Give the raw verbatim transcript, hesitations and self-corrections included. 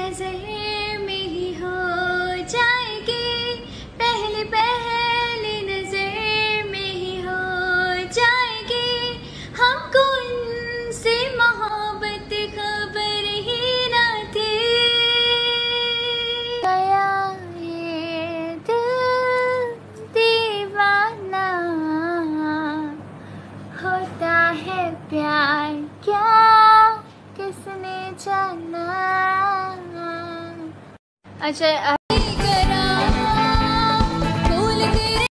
नजर में ही हो जाएगी, पहली पहली नजर में ही हो जाएगी। हमको उनसे मोहब्बत खबर ही ना थी। गया ये दिल दीवाना, होता है प्यार क्या किसने जाना। अच्छा